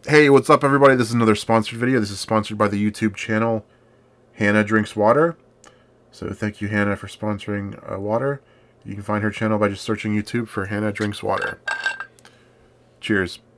Hey, what's up everybody? This is another sponsored video. This is sponsored by the YouTube channel Hanna Drinks Water. So thank you, Hanna, for sponsoring water. You can find her channel by just searching YouTube for Hanna Drinks Water. Cheers.